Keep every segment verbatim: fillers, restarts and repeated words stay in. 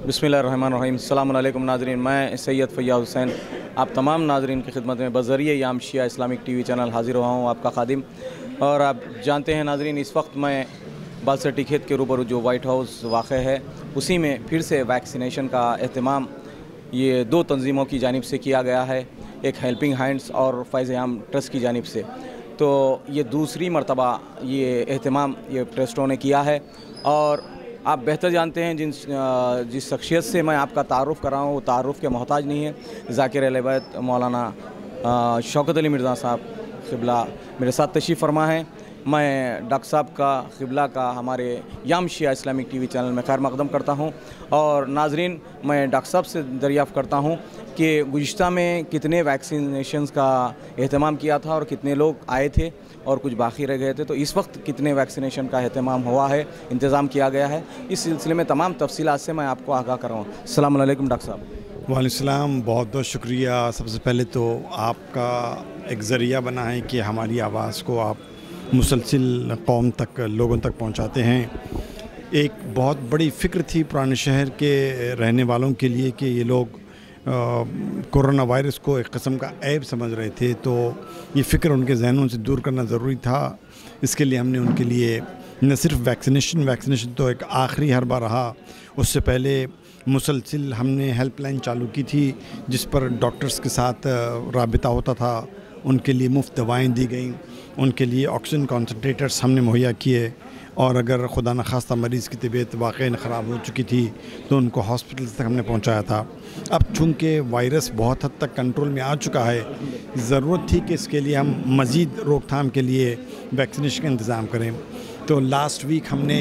बिस्मिल्लाहिर्रहमानिर्रहीम। अस्सलामु अलैकुम नाज़रीन, मैं सैयद फ़ैयाज़ हुसैन आप तमाम नाज़रीन की खिदमत में बज़रिए याम शिया इस्लामिक टीवी चैनल हाज़िर हुआ हूँ, आपका खादिम। और आप जानते हैं नाज़रीन, इस वक्त मैं बालसटी खेत के रूबरू जो वाइट हाउस वाक़ है, उसी में फिर से वैक्सीनेशन का एहतमाम ये दो तंजीमों की जानिब से किया गया है, एक हेल्पिंग हैंड्स और फ़ैज़ आम ट्रस्ट की जानिब से। तो ये दूसरी मरतबा ये एहतमाम ये ट्रस्टों ने किया है। और आप बेहतर जानते हैं जिन जिस शख्सियत से मैं आपका तारुफ़ कर रहा हूँ वो तारुफ़ के मोहताज नहीं है। ज़ाकिर अहले बैत मौलाना शौकत अली मिर्ज़ा साहब क़िबला मेरे साथ तशरीफ़ फरमा है। मैं डॉक्टर साहब का क़िबला का हमारे याम शिया इस्लामिक टीवी चैनल में खैर मक़दम करता हूँ। और नाज़रीन, मैं डॉक्टर साहब से दरियाफ़्त करता हूँ कि गुज़िश्ता में कितने वैक्सीनेशंस का एहतमाम किया था और कितने लोग आए थे और कुछ बाकी रह गए थे, तो इस वक्त कितने वैक्सीनेशन का एहतमाम हुआ है, इंतज़ाम किया गया है, इस सिलसिले में तमाम तफसीलात से मैं आपको आगाह कर रहा हूँ। अस्सलामु अलैकुम डॉक्टर साहब। वालेकुम सलाम, बहुत बहुत शुक्रिया। सबसे पहले तो आपका एक ज़रिया बना है कि हमारी आवाज़ को आप मुसलसिल कौम तक, लोगों तक पहुँचाते हैं। एक बहुत बड़ी फ़िक्र थी पुराने शहर के रहने वालों के लिए कि ये लोग कोरोना वायरस को एक किस्म का ऐब समझ रहे थे, तो ये फ़िक्र उनके जहनों से दूर करना ज़रूरी था। इसके लिए हमने उनके लिए न सिर्फ वैक्सीनेशन वैक्सीनेशन तो एक आखिरी हरबा रहा, उससे पहले मुसलसिल हमने हेल्पलाइन चालू की थी जिस पर डॉक्टर्स के साथ राबिता होता था। उनके लिए मुफ्त दवाएँ दी गई, उनके लिए ऑक्सीजन कॉन्सनट्रेटर्स हमने मुहैया किए, और अगर खुदा न खास्ता मरीज़ की तबीयत वाकई ख़राब हो चुकी थी तो उनको हॉस्पिटल तक हमने पहुंचाया था। अब चूँकि वायरस बहुत हद तक कंट्रोल में आ चुका है, ज़रूरत थी कि इसके लिए हम मज़ीद रोकथाम के लिए वैक्सीनेशन का इंतज़ाम करें। तो लास्ट वीक हमने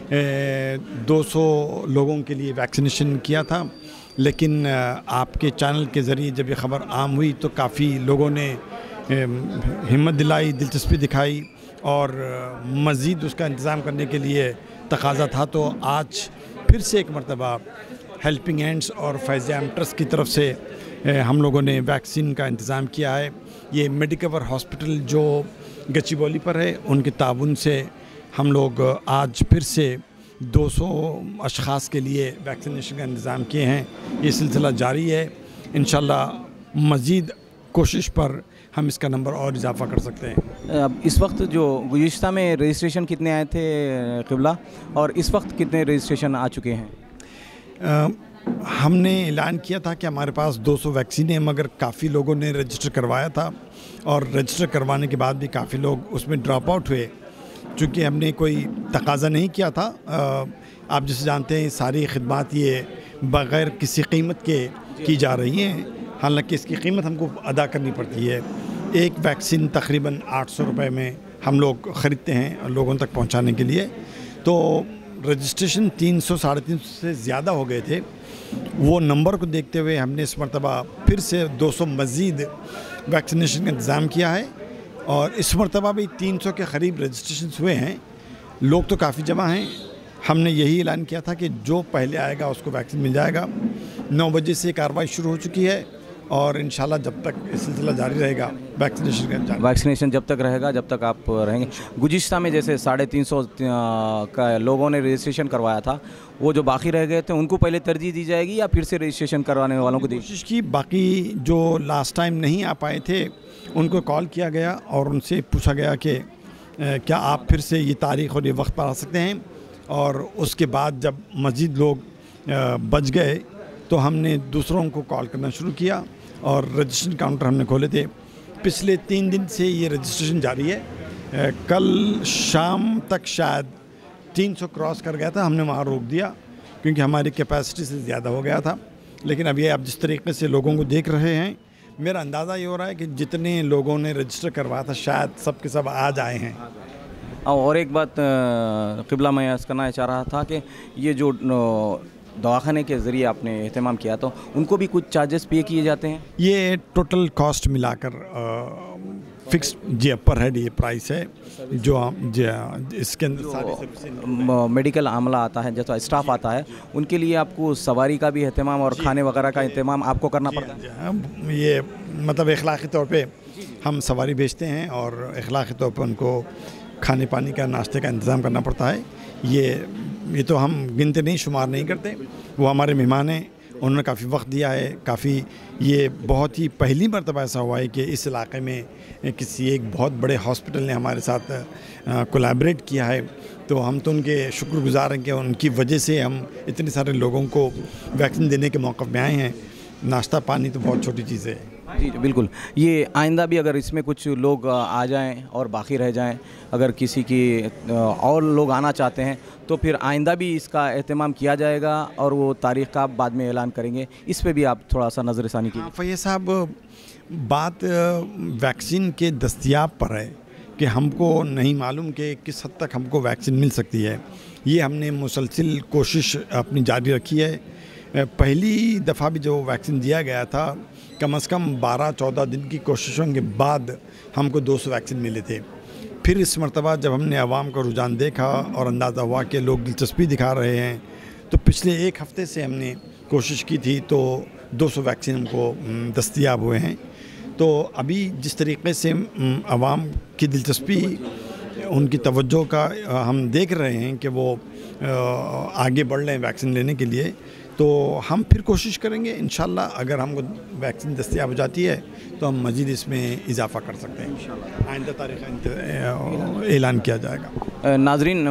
दो सौ लोगों के लिए वैक्सीनेशन किया था, लेकिन आपके चैनल के ज़रिए जब ये ख़बर आम हुई तो काफ़ी लोगों ने हिम्मत दिलाई, दिलचस्पी दिखाई और मज़ीद उसका इंतज़ाम करने के लिए तकाज़ा था। तो आज फिर से एक मरतबा हेल्पिंग हैंड्स और फ़ैज़ आम ट्रस्ट की तरफ से हम लोगों ने वैक्सीन का इंतज़ाम किया है। ये मेडिकवर हॉस्पिटल जो गच्चीबौली पर है, उनके ताउन से हम लोग आज फिर से दो सौ अशख़ास के लिए वैक्सीनेशन का इंतज़ाम किए हैं। ये सिलसिला जारी है। इंशाअल्लाह मज़ीद कोशिश पर हम इसका नंबर और इजाफ़ा कर सकते हैं। अब इस वक्त जो गुज़िश्ता में रजिस्ट्रेशन कितने आए थे क़िबला, और इस वक्त कितने रजिस्ट्रेशन आ चुके हैं? आ, हमने ऐलान किया था कि हमारे पास दो सौ वैक्सीन हैं, मगर काफ़ी लोगों ने रजिस्टर करवाया था और रजिस्टर करवाने के बाद भी काफ़ी लोग उसमें ड्रॉप आउट हुए, चूँकि हमने कोई तकाज़ा नहीं किया था। आ, आप जैसे जानते हैं सारी खिदमात ये बग़ैर किसी कीमत के की जा रही हैं, हालांकि इसकी कीमत हमको अदा करनी पड़ती है। एक वैक्सीन तकरीबन आठ सौ रुपये में हम लोग ख़रीदते हैं लोगों तक पहुंचाने के लिए। तो रजिस्ट्रेशन तीन सौ साढ़े तीन सौ से ज़्यादा हो गए थे। वो नंबर को देखते हुए हमने इस मरतबा फिर से दो सौ मज़ीद वैक्सीनेशन का इंतज़ाम किया है, और इस मरतबा भी तीन सौ के करीब रजिस्ट्रेशन हुए हैं। लोग तो काफ़ी जमा हैं। हमने यही ऐलान किया था कि जो पहले आएगा उसको वैक्सीन मिल जाएगा। नौ बजे से कार्रवाई शुरू हो चुकी है और इंशाल्लाह जब तक ये सिलसिला जारी रहेगा वैक्सीनेशन का वैक्सीनेशन जब तक रहेगा जब तक आप रहेंगे। गुज़िश्ता में जैसे साढ़े तीन सौ का लोगों ने रजिस्ट्रेशन करवाया था, वो जो बाकी रह गए थे उनको पहले तरजीह दी जाएगी या फिर से रजिस्ट्रेशन करवाने वालों को दी कोशिश की? बाकी जो लास्ट टाइम नहीं आ पाए थे उनको कॉल किया गया और उनसे पूछा गया कि क्या आप फिर से ये तारीख़ और ये वक्त पर आ सकते हैं। और उसके बाद जब मज़ीद लोग बच गए तो हमने दूसरों को कॉल करना शुरू किया और रजिस्ट्रेशन काउंटर हमने खोले थे। पिछले तीन दिन से ये रजिस्ट्रेशन जारी है। कल शाम तक शायद तीन सौ क्रॉस कर गया था, हमने वहाँ रोक दिया क्योंकि हमारी कैपेसिटी से ज़्यादा हो गया था। लेकिन अब ये आप जिस तरीके से लोगों को देख रहे हैं, मेरा अंदाज़ा ये हो रहा है कि जितने लोगों ने रजिस्टर करवाया था शायद सब के सब आज आए हैं। और एक बात क़िबला मैं अर्ज़ करना चाह रहा था कि ये जो दवाखाने के ज़रिए आपने एहतमाम किया तो उनको भी कुछ चार्जेस पे किए जाते हैं? ये टोटल कॉस्ट मिलाकर फिक्स जी पर हेड ये प्राइस है जो इसके अंदर सारी मेडिकल आमला आता है, जैसा स्टाफ आता है, उनके लिए आपको सवारी का भी एहतमाम और खाने वगैरह का एहतमाम आपको करना पड़ता है? ये मतलब इखलाक़ी तौर पे हम सवारी भेजते हैं और इखलाक़ी तौर पर उनको खाने पानी का, नाश्ते का इंतज़ाम करना पड़ता है। ये ये तो हम गिनते नहीं, शुमार नहीं करते। वो हमारे मेहमान हैं, उन्होंने काफ़ी वक्त दिया है, काफ़ी ये बहुत ही पहली मरतबा ऐसा हुआ है कि इस इलाके में किसी एक बहुत बड़े हॉस्पिटल ने हमारे साथ कोलैबोरेट किया है। तो हम तो उनके शुक्रगुज़ार हैं कि उनकी वजह से हम इतने सारे लोगों को वैक्सीन देने के मौक़ में आए हैं। नाश्ता पानी तो बहुत छोटी चीज़ है। जी बिल्कुल। ये आइंदा भी अगर इसमें कुछ लोग आ जाएं और बाकी रह जाएं, अगर किसी की और लोग आना चाहते हैं तो फिर आइंदा भी इसका एहतमाम किया जाएगा और वो तारीख़ का बाद में ऐलान करेंगे। इस पे भी आप थोड़ा सा नज़रसानी कीजिए। फैयाज़ साहब, बात वैक्सीन के दस्तयाब पर है कि हमको नहीं मालूम कि किस हद तक हमको वैक्सीन मिल सकती है। ये हमने मुसलसिल कोशिश अपनी जारी रखी है। पहली दफ़ा भी जो वैक्सीन दिया गया था, कम से कम बारह चौदह दिन की कोशिशों के बाद हमको दो सौ वैक्सीन मिले थे। फिर इस मरतबा जब हमने आवाम का रुझान देखा और अंदाज़ा हुआ कि लोग दिलचस्पी दिखा रहे हैं, तो पिछले एक हफ़्ते से हमने कोशिश की थी तो दो सौ वैक्सीन हमको दस्तयाब हुए हैं। तो अभी जिस तरीके से आवाम की दिलचस्पी, उनकी तवज्जो का हम देख रहे हैं कि वो आगे बढ़ रहे हैं वैक्सीन लेने के लिए, तो हम फिर कोशिश करेंगे इंशाल्लाह। अगर हमको वैक्सीन दस्तयाब हो जाती है तो हम मज़ीद इसमें इजाफ़ा कर सकते हैं। इंशाल्लाह आइंदा तारीख़ ऐलान किया जाएगा। नाज़रीन,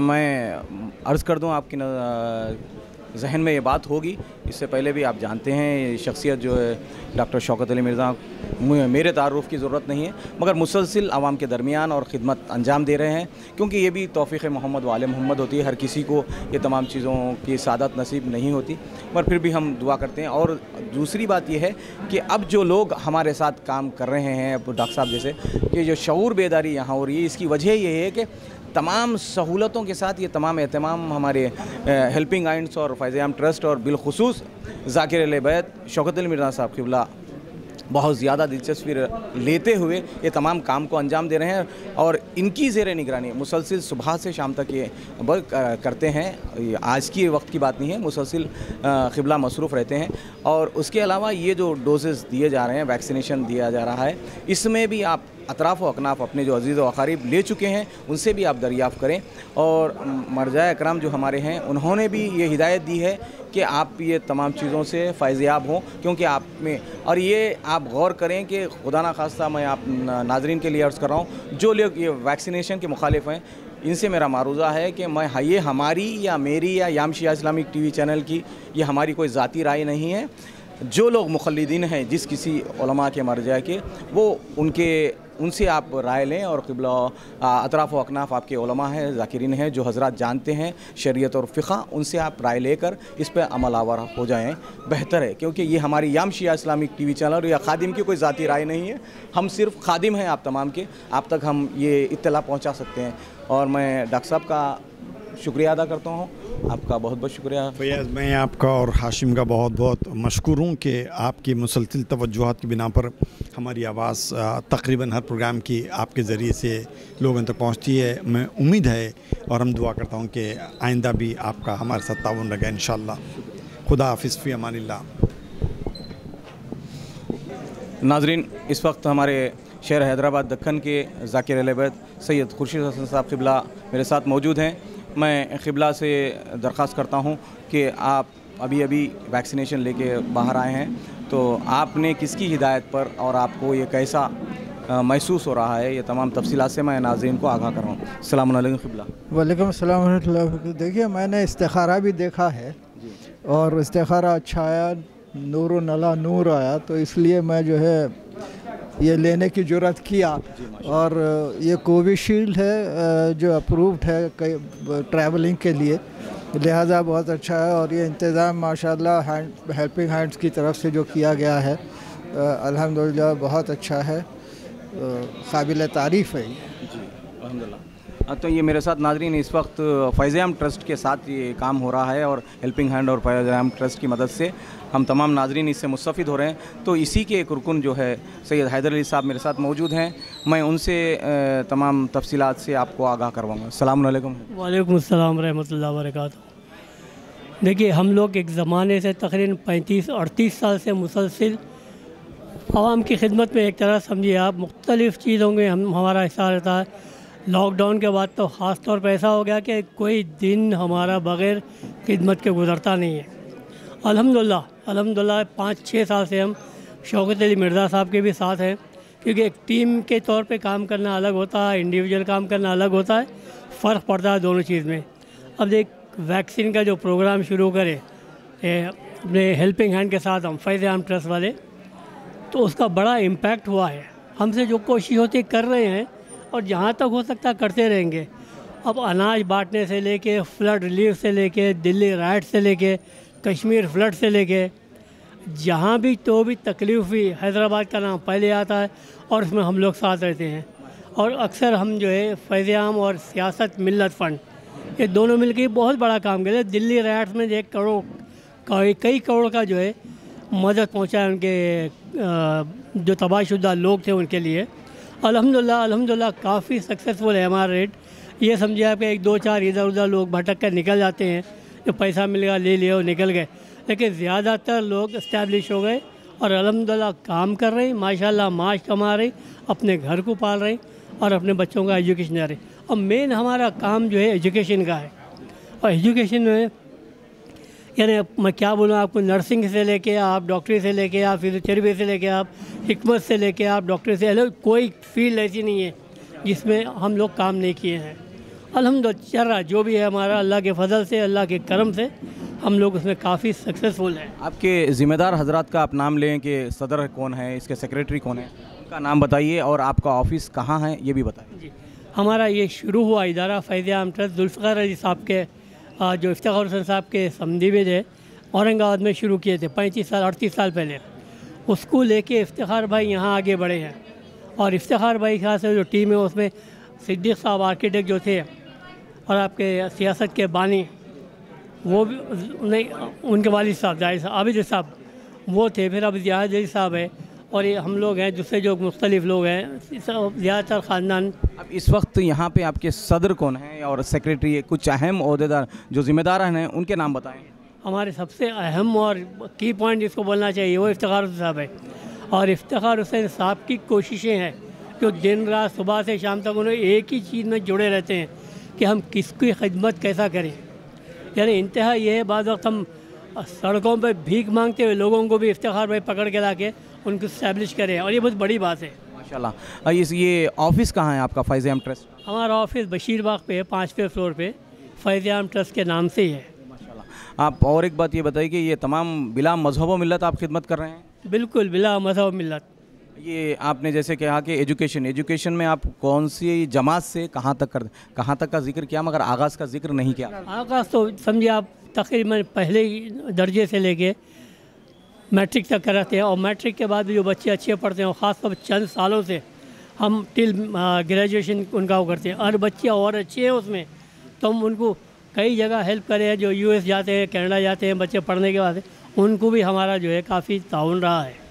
मैं अर्ज़ कर दूं, आपकी जहन में ये बात होगी, इससे पहले भी आप जानते हैं शख्सियत जो है डॉक्टर शौकत अली मिर्ज़ा, मेरे तारुफ़ की ज़रूरत नहीं है, मगर मुसलसिल आवाम के दरमियान और ख़िदमत अंजाम दे रहे हैं, क्योंकि ये भी तौफ़ीक़ मोहम्मद वाले मोहम्मद होती है। हर किसी को ये तमाम चीज़ों की सादत नसीब नहीं होती, पर फिर भी हम दुआ करते हैं। और दूसरी बात यह है कि अब जो लोग हमारे साथ काम कर रहे हैं, डॉक्टर साहब जैसे, कि जो शऊर बेदारी यहाँ हो रही है, इसकी वजह ये है कि तमाम सहूलतों के साथ ये तमाम एहतमाम हमारे हेल्पिंग हैंड्स और फ़ैज़-ए-आम ट्रस्ट और बिलखुसूस ज़ाकिर अहले बैत शौकत अली मिर्ज़ा साहब क़िबला बहुत ज़्यादा दिलचस्पी लेते हुए ये तमाम काम को अंजाम दे रहे हैं। और इनकी ज़ेर निगरानी मुसलसिल सुबह से शाम तक ये वर्क करते हैं। आज की वक्त की बात नहीं है, मुसलसिल क़िबला मसरूफ़ रहते हैं। और उसके अलावा ये जो डोजेज़ दिए जा रहे हैं, वैक्सीनेशन दिया जा रहा है, इसमें भी आप अतराफ़ व अकनाफ़ अपने जो अज़ीज़ व अक़ारीब ले चुके हैं उनसे भी आप दरियाफ़्त करें। और मरजाए अकराम जो हमारे हैं, उन्होंने भी ये हिदायत दी है कि आप ये तमाम चीज़ों से फ़ैज़याब हों, क्योंकि आप में, और ये आप गौर करें कि खुदा ना खास्ता मैं आप नाज़रीन के लिए अर्ज़ कर रहा हूँ, जो लोग ये वैक्सीनेशन के मुखालिफ हैं, इनसे मेरा मारूज़ा है कि मैं ये हमारी या मेरी या याम शिया इस्लामिक टीवी चैनल की ये हमारी कोई ज़ाती राय नहीं है। जो लोग मुखल्लिदीन हैं जिस किसी उलमा के मरजा के, वो उनके उनसे आप राय लें। और क़िबला अतराफ़ व अकनाफ़ आपके उलमा हैं, ज़ाकिरीन हैं, जो हज़रात जानते हैं शरीयत और फ़िक़्ह, उनसे आप राय लेकर इस पर अमल आवर हो जाएँ, बेहतर है। क्योंकि ये हमारी याम शिया इस्लामिक टीवी चैनल या खादिम की कोई ज़ाती राय नहीं है, हम सिर्फ़ खादिम हैं आप तमाम के, आप तक हम ये इत्तला पहुँचा सकते हैं। और मैं डॉक्टर साहब का शुक्रिया अदा करता हूँ, आपका बहुत बहुत शुक्रिया। फैयाज़, मैं आपका और हाशिम का बहुत बहुत मशकूर हूँ कि आपकी मुसलसिल तवज्जुहात की बिना पर हमारी आवाज़ तकरीबन हर प्रोग्राम की आपके ज़रिए से लोगों तक पहुँचती है। मैं उम्मीद है और हम दुआ करता हूँ कि आइंदा भी आपका हमारे साथ ताउन रहेगा इंशाअल्लाह। खुदा हाफ़िज़, फ़ी अमानिल्लाह। नाज़रीन, इस वक्त हमारे शहर हैदराबाद दक्कन के ज़ाकिर अहले बैत सैयद खुर्शीद हसन साहब क़िबला मेरे साथ मौजूद हैं। मैं क़िबला से दरख्वास्त करता हूँ कि आप अभी अभी वैक्सीनेशन लेके बाहर आए हैं, तो आपने किसकी हिदायत पर और आपको ये कैसा महसूस हो रहा है, ये तमाम तफसीलात से मैं नाज़रीन को आगाह कर रहा हूँ। अस्सलामु अलैकुम क़िबला। वालेकुम अस्सलाम व रहमतुल्लाह। देखिए, मैंने इस्तिखारा भी देखा है और इस्तिखारा अच्छा आया, नूर नला नूर आया, तो इसलिए मैं जो है ये लेने की जुर्रत किया। और ये कोविशील्ड है जो अप्रूव्ड है कई ट्रैवलिंग के लिए, लिहाजा बहुत अच्छा है। और ये इंतज़ाम माशाल्लाह हैंड हेल्पिंग हैंड्स की तरफ से जो किया गया है, अल्हम्दुलिल्लाह बहुत अच्छा है, काबिल तारीफ़ है जी अल्हम्दुलिल्लाह। तो ये मेरे साथ नाज़रीन इस वक्त फ़ैज़-ए-आम ट्रस्ट के साथ ये काम हो रहा है और हेल्पिंग हैंड और फ़ैज़-ए-आम ट्रस्ट की मदद से हम तमाम नाज़रीन इससे मुस्तफ़िद हो रहे हैं। तो इसी के एक रुकन जो है सैयद हैदर अली साहब मेरे साथ मौजूद हैं, मैं उनसे तमाम तफसीलात से आपको आगाह करवाऊँगा। अस्सलामु अलैकुम। वालेकुम अस्सलाम रहमतुल्लाहि व बरकातुहू। देखिए, हम लोग एक ज़माने से तकरीबन पैंतीस अड़तीस साल से मुसलसिल आवाम की खिदमत में, एक तरह समझिए आप, मुख्तलिफ़ चीज़ों में हम हमारा हिस्सा रहता है। लॉकडाउन के बाद तो ख़ास तौर पर ऐसा हो गया कि कोई दिन हमारा बग़ैर खिदमत के गुज़रता नहीं है। अल्हम्दुलिल्लाह अल्हम्दुलिल्लाह पाँच छः साल से हम शौकत अली मिर्ज़ा साहब के भी साथ हैं, क्योंकि एक टीम के तौर पे काम करना अलग होता है, इंडिविजुअल काम करना अलग होता है, फ़र्क पड़ता है दोनों चीज़ में। अब एक वैक्सीन का जो प्रोग्राम शुरू करे अपने हेल्पिंग हैंड के साथ हम फैज़ आम ट्रस्ट वाले, तो उसका बड़ा इम्पैक्ट हुआ है। हमसे जो कोशिश होती कर रहे हैं और जहाँ तक हो सकता करते रहेंगे। अब अनाज बांटने से लेके फ्लड रिलीफ से लेके दिल्ली राइट से लेके कश्मीर फ्लड से लेके जहाँ भी तो भी तकलीफ़ हुई, हैदराबाद का नाम पहले आता है और उसमें हम लोग साथ रहते हैं। और अक्सर हम जो है फैज़ आम और सियासत मिल्लत फ़ंड ये दोनों मिलकर बहुत बड़ा काम करे। दिल्ली राइट्स में एक करोड़ कई कई करोड़ का जो है मदद पहुंचा है उनके जो तबाहशुदा लोग थे उनके लिए। अल्हम्दुलिल्लाह अल्हम्दुलिल्लाह काफ़ी सक्सेसफुल है हमारा रेट। ये समझिए आप एक दो चार इधर उधर लोग भटक कर निकल जाते हैं, जो पैसा मिलेगा ले लिया और निकल गए, लेकिन ज़्यादातर लोग इस्टेब्लिश हो गए और अल्हम्दुलिल्लाह काम कर रहे हैं, माशाल्लाह माश कमा रहे, अपने घर को पाल रहे और अपने बच्चों का एजुकेशन दे रहे। और मेन हमारा काम जो है एजुकेशन का है। और एजुकेशन में यानी मैं क्या बोलूँ आपको, नर्सिंग से लेके आप डॉक्टरी से लेके आप फिजियोथेरेपी से लेके आप हिकमत से लेके आप डॉक्टरी से अलग कोई फील्ड ऐसी नहीं है जिसमें हम लोग काम नहीं किए हैं। अल्हम्दुलिल्लाह चल रहा जो भी है हमारा, अल्लाह के फजल से अल्लाह के करम से हम लोग उसमें काफ़ी सक्सेसफुल हैं। आपके ज़िम्मेदार हजरात का आप नाम लें कि सदर कौन है, इसके सेक्रेटरी कौन है, उनका नाम बताइए और आपका ऑफिस कहाँ है ये भी बताइए। जी, हमारा ये शुरू हुआ इदारा फैज़ आम ट्रस्ट जुल्फ़िकार अली साहब के जो इफ्तिखार हुसैन साहब के समधी में थे, औरंगाबाद में शुरू किए थे पैंतीस साल अड़तीस साल पहले। उसको लेके इफ्तिखार भाई यहाँ आगे बढ़े हैं और इफ्तिखार भाई के से जो टीम है उसमें सिद्दीक़ साहब आर्किटेक्ट जो थे और आपके सियासत के बानी वो भी नहीं, उनके वालिद साहब जाहिर साहब आबिद साहब वो थे, फिर अब ज़ियाद अली साहब है और ये हम लोग हैं जिससे जो मुख्तलिफ लोग हैं, ज़्यादातर ख़ानदान। अब इस वक्त यहाँ पे आपके सदर कौन हैं और सेक्रेटरी, कुछ अहम ओहदेदार जो ज़िम्मेदार हैं उनके नाम बताएं। हमारे सबसे अहम और की पॉइंट जिसको बोलना चाहिए वो इफ्तिखार हुसैन साहब है। और इफ्तिखार हुसैन साहब की कोशिशें हैं जो दिन रात सुबह से शाम तक उन्हें एक ही चीज़ में जुड़े रहते हैं कि हम किसकी खिदमत कैसा करें। यानी इंतहा ये है, बाद वक्त हम सड़कों पर भीख मांगते हुए लोगों को भी इफ्तिखार भाई पकड़ के ला के उनको इस्टेब्लिश करें और ये बहुत बड़ी बात है माशाल्लाह। इस ये ऑफिस कहाँ है आपका फैज़ आम ट्रस्ट? हमारा ऑफिस बशीर बाग पे है, पाँचवें फ्लोर पे, फैज़ आम ट्रस्ट के नाम से ही है। माशाल्लाह। आप और एक बात ये बताइए कि ये तमाम बिला मजहब व मिल्लत आप खिदमत कर रहे हैं? बिल्कुल बिला मजहब मिल्लत। ये आपने जैसे कहा कि एजुकेशन एजुकेशन में आप कौन सी जमात से कहाँ तक कर कहाँ तक का जिक्र किया, मगर आगाज़ का जिक्र नहीं किया। आगाज़ तो समझिए आप तकरीबन पहले दर्जे से लेके मैट्रिक तक कराते हैं और मैट्रिक के बाद भी जो बच्चे अच्छे पढ़ते हैं और ख़ासतौर पर चंद सालों से हम टिल ग्रेजुएशन उनका वो करते हैं और बच्चे और अच्छे हैं उसमें, तो हम उनको कई जगह हेल्प करें हैं। जो यूएस जाते हैं, कनाडा जाते हैं बच्चे पढ़ने के बाद, उनको भी हमारा जो है काफ़ी ताउन रहा है।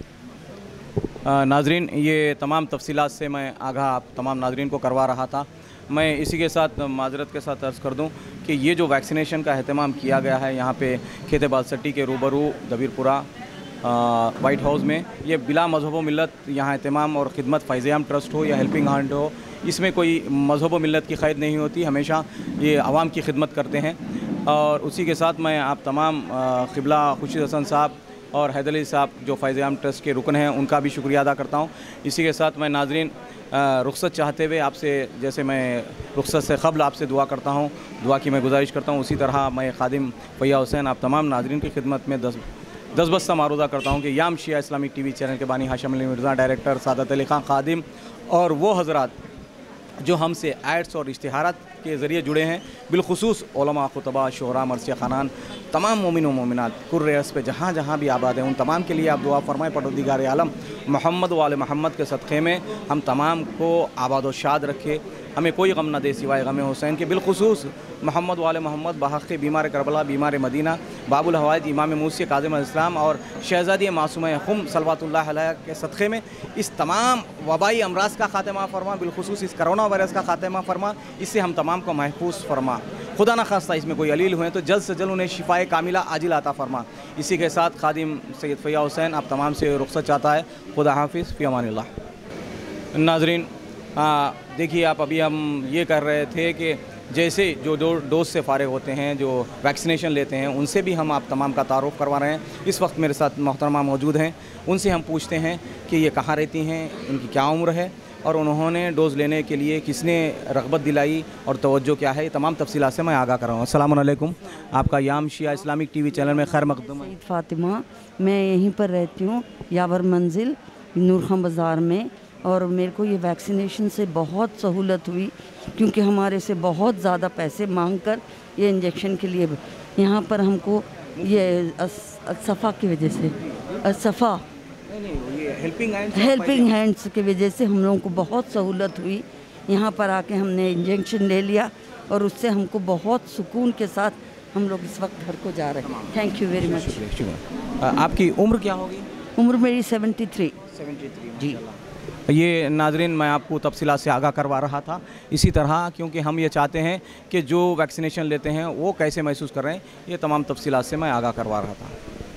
नाजरीन, ये तमाम तफसीलात से मैं आगाह आप तमाम नाजरीन को करवा रहा था। मैं इसी के साथ माजरत के साथ अर्ज़ कर दूं कि ये जो वैक्सीनेशन का अहतमाम किया गया है यहाँ पे खेत बालसट्टी के रूबरू दबीरपुरा वाइट हाउस में, ये बिला मजहब व मिल्लत यहाँ अहतमाम और ख़िदमत फैज़ आम ट्रस्ट हो या हेल्पिंग हैंड हो, इसमें कोई मजहब व मिल्लत की क़ैद नहीं होती, हमेशा ये आवाम की खिदमत करते हैं। और उसी के साथ मैं आप तमाम क़िबला खुर्शीद हसन साहब और हैदर अली साहब जो फैज़ आम ट्रस्ट के रुकन हैं उनका भी शुक्रिया अदा करता हूँ। इसी के साथ मैं नाजरीन रुख़्सत चाहते हुए आपसे, जैसे मैं रुख़्सत से क़ब्ल आपसे दुआ करता हूँ, दुआ की मैं गुजारिश करता हूँ, उसी तरह मैं खादिम फ़ैयाज़ हुसैन आप तमाम नाजरीन की खिदमत में दस दस बस्ता मारूदा करता हूँ कि याम Shia Islamic T V channel के बानी हाशिम अली मिर्ज़ा, डायरेक्टर सादत अली खान खादिम और वो हज़रात जो हमसे एड्स और इश्तिहारात के ज़रिए जुड़े हैं, बिलखुसूस उलमा, खुतबा, शोहरा, मरसिया खानान, तमाम मोमिन व मोमिनात कुर्रेस पे जहाँ जहाँ भी आबाद हैं, उन तमाम के लिए आप दुआ फरमाएँ। परवरदिगार आलम मोहम्मद वाले मोहम्मद के सदक़े में हम तमाम को आबाद व शाद रखे, हमें कोई गम न दे सिवाय गम हुसैन के। बिलखुसूस मोहम्मद वाले मोहम्मद बहक़ बीमार करबला, बीमार मदीना, बाबुल हवाइज, इमाम मूसी काज़िम अलैहिस्सलाम और शहज़ादी मासूमा खुम सल्लल्लाहु अलैहि के सदक़े में इस तमाम वबाई अमराज का ख़ात्मा फरमा, बिलखुसूस इस करोना वायरस का ख़ात्मा फरमा, इससे हम तमाम को महफूज फरमा। खुदा न खास्ता इसमें कोई अलील हुए तो जल्द से जल्द उन्हें शिफाए कामिला आजिल आता फरमा। इसी के साथ खादिम सैयद फ़ैयाज़ हुसैन आप तमाम से रुख़्सत चाहता है। खुदा हाफिज़, फ़ी अमानिल्लाह। नाज़रीन, आ, देखिए आप, अभी हम ये कर रहे थे कि जैसे जो दो डोज से फारिग होते हैं, जो वैक्सीनेशन लेते हैं, उनसे भी हम आप तमाम का तारुफ करवा रहे हैं। इस वक्त मेरे साथ मोहतरमा मौजूद हैं, उनसे हम पूछते हैं कि ये कहाँ रहती हैं, इनकी क्या उम्र है और उन्होंने डोज़ लेने के लिए किसने रग़बत दिलाई और तवज्जो क्या है, ये तमाम तफसीलात से मैं आगाह कर रहा हूँ। अस्सलाम वालेकुम, आपका याम शिया इस्लामिक टीवी चैनल में खैर मक़दूम है। सईद फ़ातिमा, मैं यहीं पर रहती हूँ, यावर मंजिल नूर खां बाज़ार में। और मेरे को ये वैक्सीनेशन से बहुत सहूलत हुई, क्योंकि हमारे से बहुत ज़्यादा पैसे मांग कर ये इंजेक्शन के लिए यहाँ पर हमको ये सफ़ा की वजह से सफ़ा हेल्पिंग हैंड्स हेल्पिंग हैंड्स की वजह से हम लोगों को बहुत सहूलत हुई। यहाँ पर आके हमने इंजेक्शन ले लिया और उससे हमको बहुत सुकून के साथ हम लोग इस वक्त घर को जा रहे हैं। Thank you very much. शुक्रिया। आपकी उम्र क्या होगी? उम्र मेरी सेवेंटी थ्री। जी। ये नाजरीन, मैं आपको तफसीलात से आगाह करवा रहा था इसी तरह, क्योंकि हम ये चाहते हैं कि जो वैक्सीनेशन लेते हैं वो कैसे महसूस कर रहे हैं, ये तमाम तफसीलात से मैं आगाह करवा रहा था।